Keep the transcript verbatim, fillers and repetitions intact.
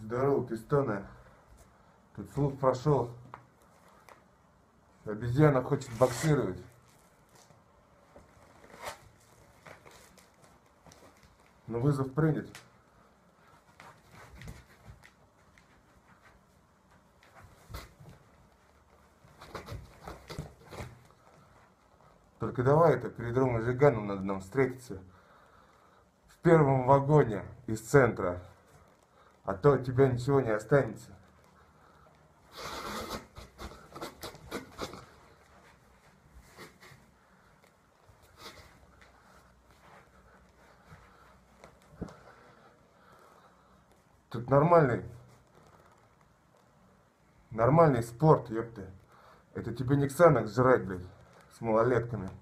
Здорово, пистоны. Тут слух прошел. Обезьяна хочет боксировать. Но вызов принят. Только давай это, перед Ромой Жиганом надо нам встретиться. В первом вагоне из центра. А то от тебя ничего не останется. Тут нормальный, нормальный спорт, ёпта. Это тебе не Ксанакс жрать, блядь, с малолетками.